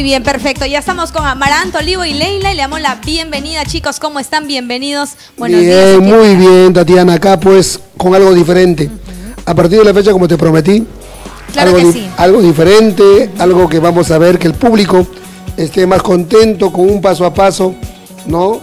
bien, perfecto. Ya estamos con Amaranto, Olivo y Leila y le damos la bienvenida, chicos. ¿Cómo están? Bienvenidos. Buenos días. Muy bien, Tatiana. Acá pues con algo diferente. A partir de la fecha, como te prometí, claro que sí. Algo diferente, algo que vamos a ver que el público esté más contento con un paso a paso, ¿no?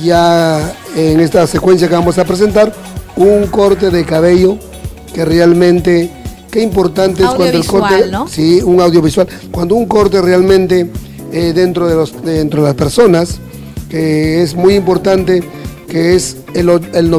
Ya en esta secuencia que vamos a presentar, un corte de cabello que realmente, qué importante es cuando el corte, ¿no? Sí, un audiovisual, cuando un corte realmente dentro de las personas, que es muy importante, que es el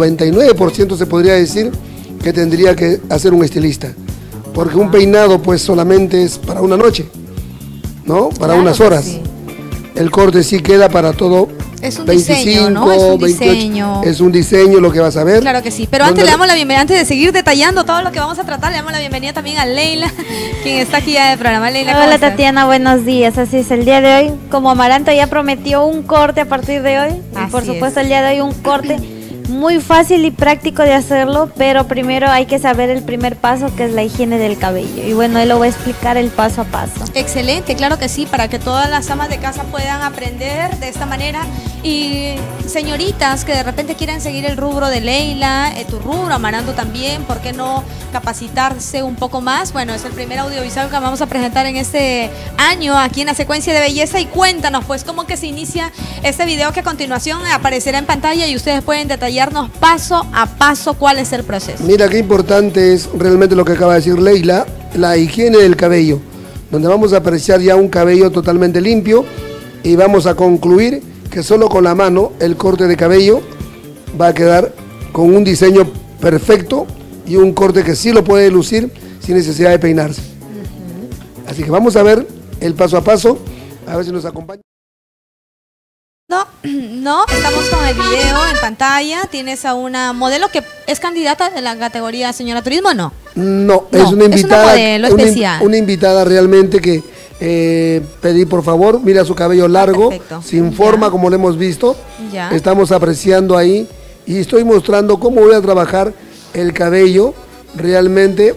99% se podría decir que tendría que hacer un estilista, porque un peinado pues solamente es para una noche, ¿no? Para claro, unas horas. Sí. El corte sí queda para todo. Es un 25, diseño, ¿no? Es un 28, diseño. Es un diseño lo que vas a ver. Claro que sí, pero antes le damos la bienvenida, antes de seguir detallando todo lo que vamos a tratar, le damos la bienvenida también a Leila, quien está aquí ya del programa. Leila, hola Tatiana, buenos días. Así es, el día de hoy, como Amaranto ya prometió un corte a partir de hoy, y por supuesto el día de hoy un corte muy fácil y práctico de hacerlo, pero primero hay que saber el primer paso, que es la higiene del cabello. Y bueno, él lo va a explicar el paso a paso. Excelente, claro que sí, para que todas las amas de casa puedan aprender de esta manera. Y señoritas que de repente quieren seguir el rubro de Leila, tu rubro, Amaranto también, ¿por qué no capacitarse un poco más? Bueno, es el primer audiovisual que vamos a presentar en este año aquí en la secuencia de belleza. Y cuéntanos pues cómo que se inicia este video, que a continuación aparecerá en pantalla y ustedes pueden detallarnos paso a paso cuál es el proceso. Mira qué importante es realmente lo que acaba de decir Leila, la higiene del cabello, donde vamos a apreciar ya un cabello totalmente limpio y vamos a concluir que solo con la mano el corte de cabello va a quedar con un diseño perfecto y un corte que sí lo puede lucir sin necesidad de peinarse. Así que vamos a ver el paso a paso, a ver si nos acompaña. No, estamos con el video en pantalla. Tienes a una modelo que es candidata de la categoría Señora Turismo, ¿no? No, es una invitada, es una modelo especial. Una invitada realmente que pedí por favor, mira su cabello largo, sin forma como lo hemos visto. Ya. Estamos apreciando ahí y estoy mostrando cómo voy a trabajar el cabello realmente.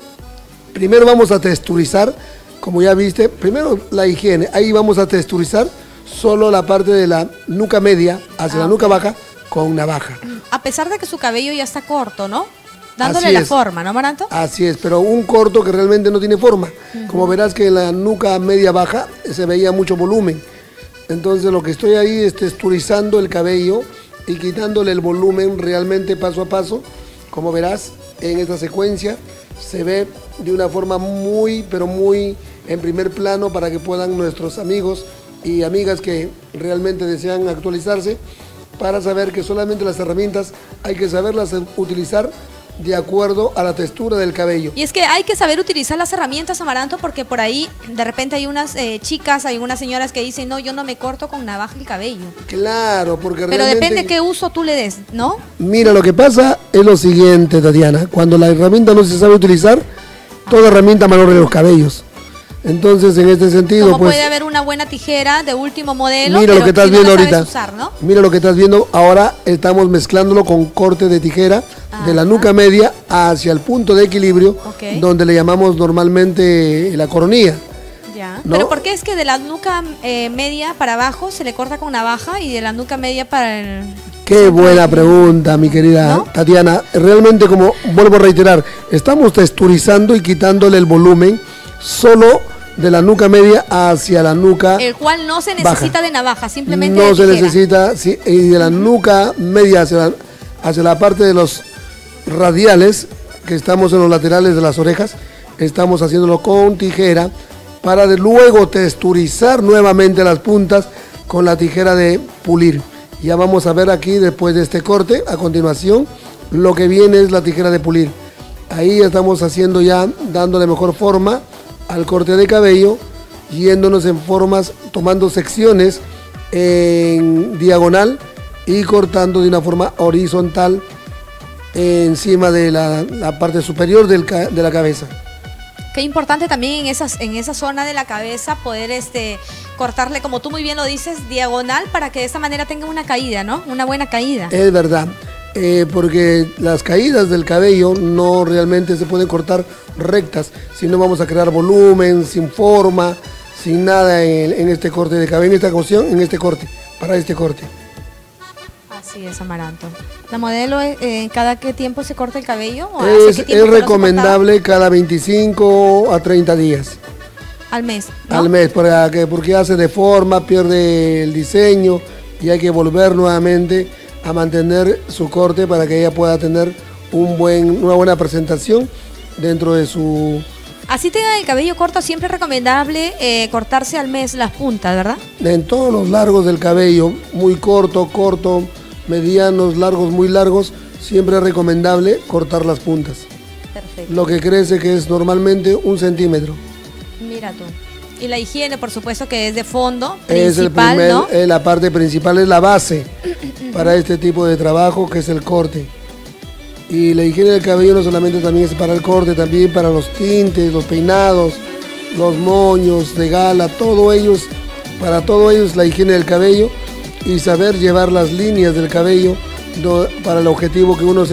Primero vamos a texturizar, como ya viste, primero la higiene, ahí vamos a texturizar solo la parte de la nuca media hacia la nuca baja con navaja. A pesar de que su cabello ya está corto, ¿no? Dándole la forma, ¿no, Amaranto? Así es, pero un corto que realmente no tiene forma. Como verás que en la nuca media baja se veía mucho volumen. Entonces lo que estoy ahí es texturizando el cabello y quitándole el volumen realmente paso a paso. Como verás en esta secuencia se ve de una forma muy, pero muy en primer plano para que puedan nuestros amigos y amigas que realmente desean actualizarse para saber que solamente las herramientas hay que saberlas utilizar de acuerdo a la textura del cabello. Y es que hay que saber utilizar las herramientas, Amaranto, porque por ahí de repente hay unas chicas, hay unas señoras que dicen, no, yo no me corto con navaja el cabello. Claro, porque pero realmente depende qué uso tú le des, ¿no? Mira, lo que pasa es lo siguiente, Tatiana, cuando la herramienta no se sabe utilizar, toda herramienta malora los cabellos. Entonces, en este sentido, como pues, puede haber una buena tijera de último modelo. Mira lo que estás si viendo no ahorita. Usar, ¿no? Mira lo que estás viendo. Ahora estamos mezclándolo con corte de tijera de la nuca media hacia el punto de equilibrio, donde le llamamos normalmente la coronilla. Ya. ¿No? Pero ¿por qué es que de la nuca media para abajo se le corta con navaja y de la nuca media para el... Qué buena pregunta, mi querida Tatiana. Realmente, como vuelvo a reiterar, estamos texturizando y quitándole el volumen solo de la nuca media hacia la nuca el cual no se necesita de navaja, simplemente no se necesita, sí, y de la nuca media hacia la parte de los radiales, que estamos en los laterales de las orejas, estamos haciéndolo con tijera para luego texturizar nuevamente las puntas con la tijera de pulir. Ya vamos a ver aquí, después de este corte, a continuación, lo que viene es la tijera de pulir. Ahí estamos haciendo ya, dándole mejor forma al corte de cabello, yéndonos en formas, tomando secciones en diagonal y cortando de una forma horizontal encima de la parte superior de la cabeza. Qué importante también en esa zona de la cabeza poder cortarle, como tú muy bien lo dices, diagonal, para que de esta manera tenga una caída, ¿no? Una buena caída. Es verdad. Porque las caídas del cabello no realmente se pueden cortar rectas, si no vamos a crear volumen, sin forma, sin nada en este corte de cabello, en esta cuestión, en este corte, para este corte. Así es, Amaranto. ¿La modelo cada qué tiempo se corta el cabello? ¿O es recomendable cada 25 a 30 días. Al mes, ¿no? Al mes, porque ya se deforma, pierde el diseño y hay que volver nuevamente a mantener su corte para que ella pueda tener una buena presentación dentro de su... Así tengan el cabello corto, siempre es recomendable cortarse al mes las puntas, ¿verdad? En todos los largos del cabello, muy corto, medianos, largos, muy largos, siempre es recomendable cortar las puntas. Perfecto. Lo que crece que es normalmente 1 centímetro. Mira tú. Y la higiene, por supuesto, que es de fondo, principal, ¿no? La parte principal es la base para este tipo de trabajo, que es el corte. Y la higiene del cabello no solamente también es para el corte, también para los tintes, los peinados, los moños de gala, para todo ello es la higiene del cabello y saber llevar las líneas del cabello para el objetivo que uno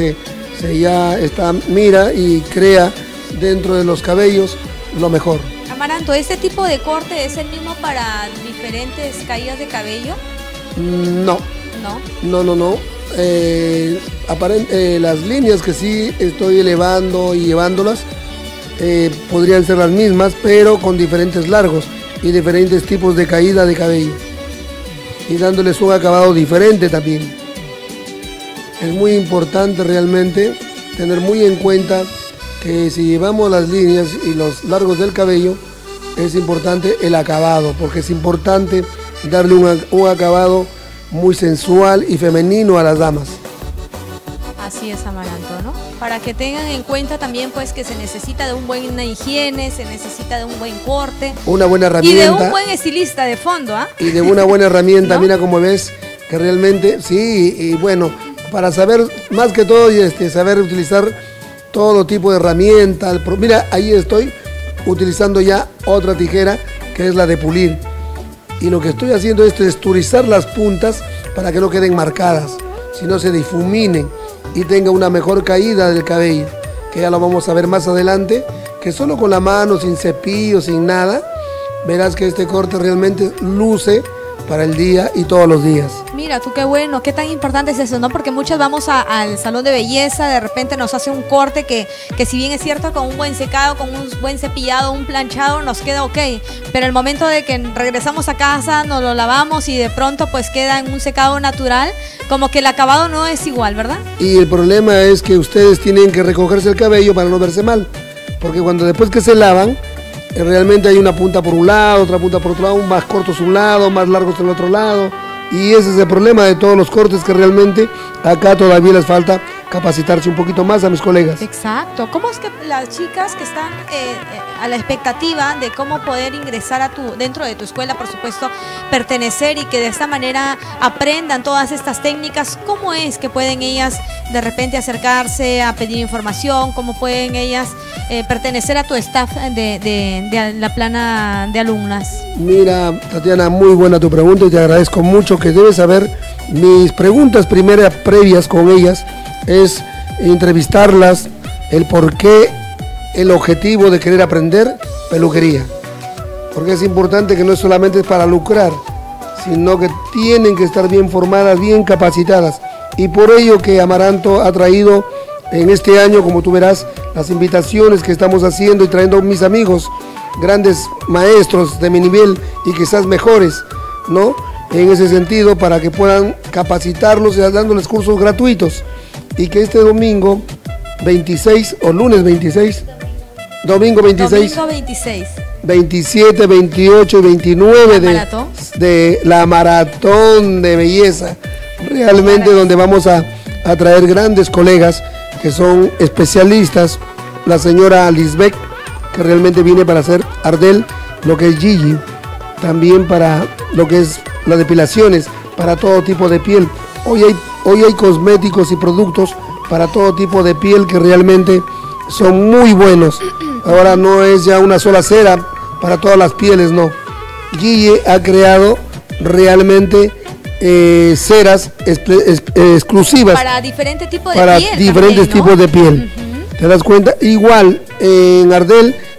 mira y crea dentro de los cabellos lo mejor. Amaranto, ¿este tipo de corte es el mismo para diferentes caídas de cabello? No. No. Las líneas que sí estoy elevando y llevándolas podrían ser las mismas, pero con diferentes largos y diferentes tipos de caída de cabello y dándoles un acabado diferente también. Es muy importante realmente tener muy en cuenta que si llevamos las líneas y los largos del cabello, es importante el acabado, porque es importante darle un acabado muy sensual y femenino a las damas. Así es, Amaranto, ¿no? Para que tengan en cuenta también pues que se necesita de una buena higiene, se necesita de un buen corte. Una buena herramienta. Y de un buen estilista de fondo, ¿ah? Y de una buena herramienta, ¿no? Mira como ves que realmente, sí, y bueno, para saber más que todo saber utilizar todo tipo de herramientas. Mira, ahí estoy utilizando ya otra tijera que es la de pulir. Y lo que estoy haciendo es texturizar las puntas para que no queden marcadas, sino se difuminen y tenga una mejor caída del cabello, que ya lo vamos a ver más adelante, que solo con la mano, sin cepillo, sin nada, verás que este corte realmente luce para el día y todos los días. Mira, tú qué bueno, qué tan importante es eso, ¿no? Porque muchas vamos al salón de belleza, de repente nos hace un corte que si bien es cierto, con un buen secado, con un buen cepillado, un planchado, nos queda ok, pero el momento de que regresamos a casa, nos lo lavamos y de pronto pues queda en un secado natural, como que el acabado no es igual, ¿verdad? Y el problema es que ustedes tienen que recogerse el cabello para no verse mal, porque cuando después que se lavan, realmente hay una punta por un lado, otra punta por otro lado, más cortos un lado, más largos el otro lado, y ese es el problema de todos los cortes, que realmente acá todavía les falta capacitarse un poquito más a mis colegas. Exacto. ¿Cómo es que las chicas que están a la expectativa de cómo poder ingresar dentro de tu escuela, por supuesto, pertenecer y que de esta manera aprendan todas estas técnicas, cómo es que pueden ellas de repente acercarse a pedir información, cómo pueden ellas pertenecer a tu staff de la plana de alumnas? Mira, Tatiana, muy buena tu pregunta y te agradezco mucho, que debes saber mis preguntas previas con ellas es entrevistarlas, el por qué, el objetivo de querer aprender peluquería, porque es importante que no es solamente para lucrar, sino que tienen que estar bien formadas, bien capacitadas, y por ello que Amaranto ha traído en este año, como tú verás, las invitaciones que estamos haciendo y trayendo a mis amigos, grandes maestros de mi nivel y quizás mejores, ¿no? En ese sentido, para que puedan capacitarlos y dándoles cursos gratuitos, y que este domingo 26 o lunes 26, domingo 26, 27, 28 y 29 de la maratón de belleza, realmente donde vamos a traer grandes colegas que son especialistas, la señora Lisbeth, que realmente viene para hacer Ardell, lo que es Gigi, también para lo que es las depilaciones, para todo tipo de piel. Hoy hay cosméticos y productos para todo tipo de piel que realmente son muy buenos. Ahora no es ya una sola cera para todas las pieles, no. Gigi ha creado realmente ceras exclusivas para diferentes tipos de para piel. Diferentes tipos de piel. ¿Te das cuenta? Igual en Ardell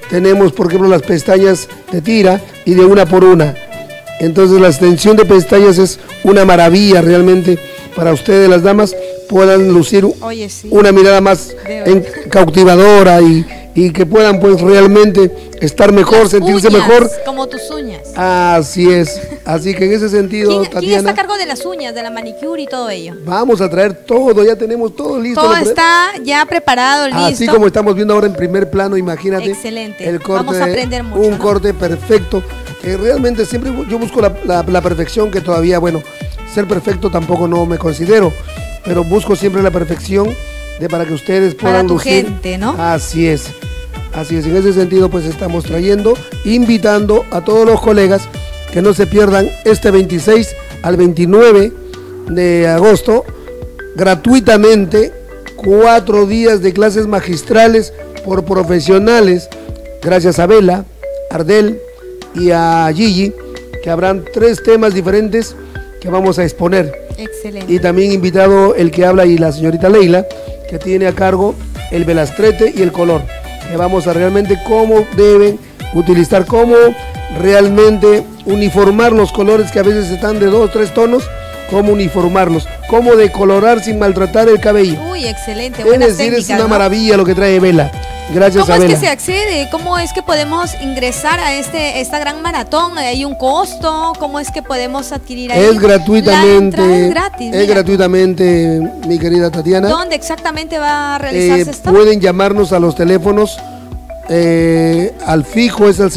tenemos, por ejemplo, las pestañas de tira y de una por una. Entonces la extensión de pestañas es una maravilla realmente para ustedes, las damas, puedan lucir una mirada más cautivadora y que puedan pues realmente estar mejor, las sentirse uñas, mejor. Como tus uñas. Así es. Así que en ese sentido, Tatiana, ¿quién está a cargo de las uñas, de la manicure y todo ello? Vamos a traer todo, ya tenemos todo listo. Todo está ya preparado, listo. Así como estamos viendo ahora en primer plano, imagínate. Excelente. El corte, vamos a aprender mucho. Un corte perfecto. Realmente siempre yo busco la perfección, que todavía, bueno, ser perfecto tampoco no me considero, pero busco siempre la perfección para que ustedes puedan lucir. Gente, ¿no? Así es. Así es, en ese sentido pues estamos trayendo, invitando a todos los colegas que no se pierdan este 26 al 29 de agosto, gratuitamente, 4 días de clases magistrales por profesionales, gracias a Bela, Ardel y a Gigi, que habrán 3 temas diferentes que vamos a exponer. Excelente. Y también invitado el que habla y la señorita Leila, que tiene a cargo el velastrete y el color, que vamos a realmente cómo deben utilizar, cómo realmente uniformar los colores que a veces están de 2 o 3 tonos, cómo uniformarlos, cómo decolorar sin maltratar el cabello. Uy, excelente, buenas técnicas, es una maravilla lo que trae Bela. Gracias a Bela. ¿Cómo es que se accede? ¿Cómo es que podemos ingresar a esta gran maratón? ¿Hay un costo? ¿Cómo es que podemos adquirir ahí? Es gratuitamente. La es gratis. Es gratuitamente, mi querida Tatiana. ¿Dónde exactamente va a realizarse esto? Pueden llamarnos a los teléfonos, al fijo es el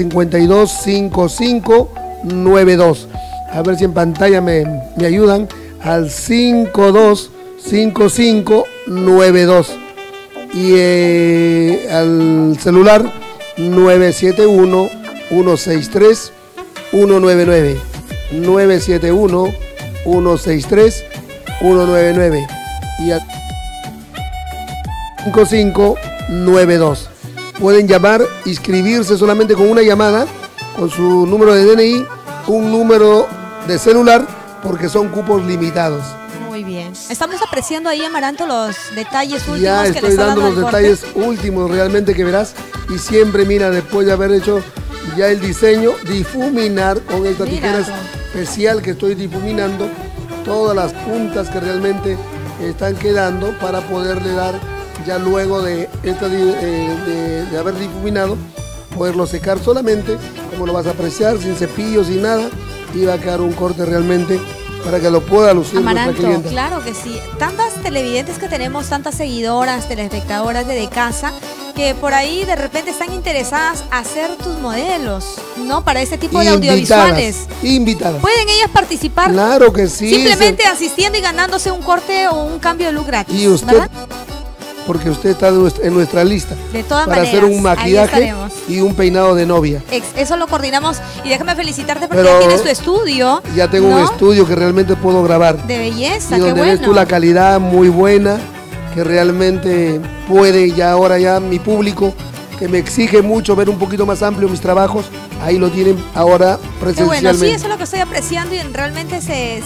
525592. A ver si en pantalla me ayudan, al 525592. Y al celular 971-163-199. 971-163-199. Y al 5592. Pueden llamar, inscribirse solamente con una llamada, con su número de DNI, un número de celular, porque son cupos limitados. Muy bien. Estamos apreciando ahí, Amaranto, los detalles últimos ya que le estoy está dando dando los detalles últimos realmente que verás. Y siempre, mira, después de haber hecho ya el diseño, difuminar con esta tijera especial que estoy difuminando todas las puntas que realmente están quedando para poderle dar ya luego de haber difuminado, poderlo secar solamente, como lo vas a apreciar, sin cepillo, sin nada, y va a quedar un corte realmente para que lo pueda lucir Amaranto, nuestra clienta. Claro que sí. Tantas televidentes que tenemos, tantas seguidoras, telespectadoras de casa, que por ahí de repente están interesadas a hacer tus modelos, ¿no? Para este tipo de audiovisuales. Invitadas. ¿Pueden ellas participar? Claro que sí. Simplemente asistiendo y ganándose un corte o un cambio de look gratis. Y usted, ¿verdad? Porque usted está en nuestra lista. De todas para maneras, hacer un maquillaje y un peinado de novia. Eso lo coordinamos y déjame felicitarte porque ya tienes tu estudio. Ya tengo un estudio que realmente puedo grabar. De belleza, y donde qué bueno. ves tú la calidad muy buena, que realmente puede ya mi público, que me exige mucho ver un poquito más amplio mis trabajos, ahí lo tienen ahora presencialmente. Qué bueno, sí, eso es lo que estoy apreciando y realmente se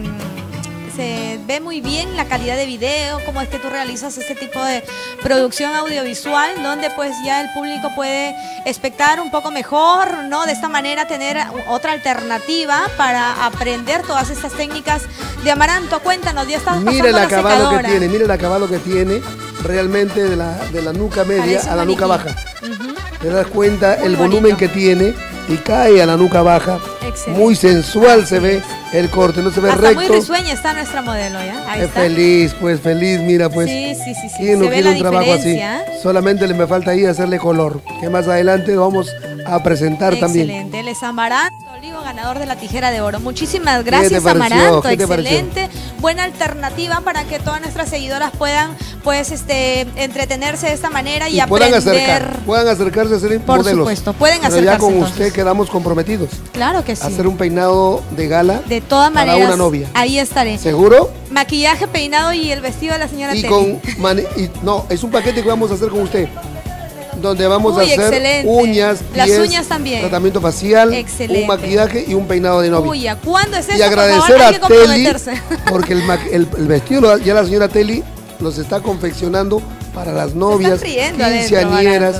ve muy bien la calidad de video, cómo es que tú realizas este tipo de producción audiovisual, donde pues ya el público puede espectar un poco mejor, ¿no? De esta manera tener otra alternativa para aprender todas estas técnicas de Amaranto. Cuéntanos, ya estás pasando la secadora. Mira el acabado que tiene realmente de la nuca media a la nuca baja. Te das cuenta el volumen que tiene y cae a la nuca baja. Excelente. Muy sensual se ve el corte, no se ve recto. Muy risueña está nuestra modelo, ¿ya? Ahí está. Feliz, mira, pues. Sí. ¿Quién no quiere un trabajo así? Solamente le me falta ahí hacerle color, que más adelante lo vamos a presentar también. Excelente, él es Amaranto Olivo, ganador de la tijera de oro. Muchísimas gracias, Amaranto, excelente. Buena alternativa para que todas nuestras seguidoras puedan, pues, entretenerse de esta manera y aprender. Puedan acercarse a ser modelos. Por supuesto, pueden acercarse. Ya con usted quedamos comprometidos. Claro que sí. Hacer un peinado de gala. De todas maneras. Para una novia. Ahí estaré. ¿Seguro? Maquillaje, peinado y el vestido de la señora Telly. No, es un paquete que vamos a hacer con usted. Donde vamos a hacer excelente. Uñas, pies, las uñas también, tratamiento facial, un maquillaje y un peinado de novia. Uy, ¿cuándo es eso? Y agradecer a Telly, porque el vestido ya la señora Telly los está confeccionando para las novias, quinceañeras,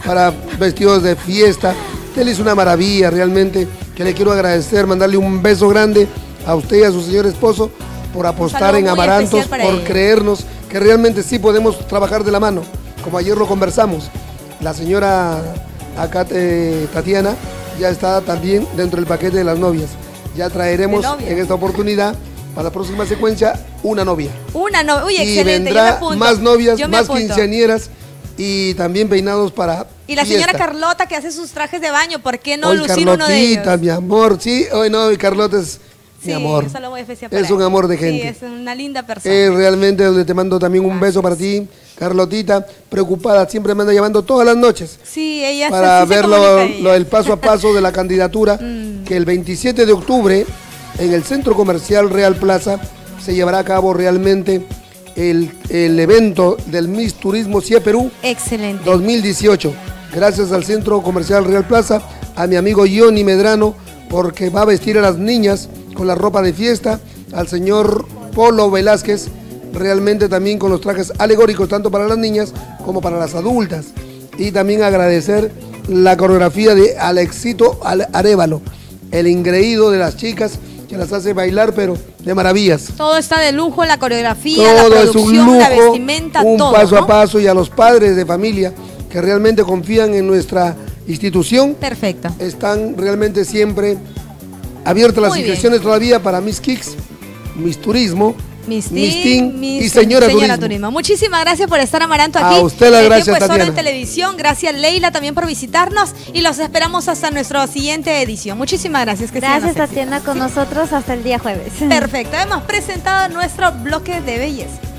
para vestidos de fiesta. Él es una maravilla realmente, que le quiero agradecer, mandarle un beso grande a usted y a su señor esposo por apostar en Amarantos, por creernos que realmente sí podemos trabajar de la mano, como ayer lo conversamos. La señora acá, Tatiana, ya está también dentro del paquete de las novias. Ya traeremos en esta oportunidad, para la próxima secuencia, una novia. Una novia, uy, y excelente. vendrá más novias, más quinceañeras y también peinados para y la fiesta. Señora Carlota que hace sus trajes de baño, ¿por qué no hoy lucir Carlotita, uno de ellos? mi amor, sí, hoy no, y Carlota es mi amor. Eso lo voy a especial para es un amor de gente. Sí, es una linda persona. Realmente donde te mando también un beso para ti, Carlotita, preocupada, siempre me anda llamando todas las noches. Sí, ella para ver el paso a paso de la candidatura, que el 27 de octubre en el Centro Comercial Real Plaza se llevará a cabo realmente el evento del Miss Turismo CIE Perú. Excelente. 2018. Gracias al Centro Comercial Real Plaza, a mi amigo Johnny Medrano, porque va a vestir a las niñas con la ropa de fiesta, al señor Polo Velázquez, realmente también con los trajes alegóricos, tanto para las niñas como para las adultas. Y también agradecer la coreografía de Alexito Arévalo, el ingreído de las chicas, que las hace bailar, pero de maravillas. Todo está de lujo, la coreografía, todo la producción, es un lujo, la vestimenta, un todo, paso ¿no? a paso, y a los padres de familia que realmente confían en nuestra institución. Perfecto. Están realmente siempre abiertas las inscripciones todavía para Miss Kicks, Miss Turismo, Miss Teen y Señora Turismo. Muchísimas gracias por estar, Amaranto, aquí. A usted las gracias, Tatiana. en Televisión. Gracias, Leila, también por visitarnos, y los esperamos hasta nuestra siguiente edición. Muchísimas gracias. Gracias, Tatiana, con nosotros hasta el día jueves. Perfecto. Hemos presentado nuestro bloque de belleza.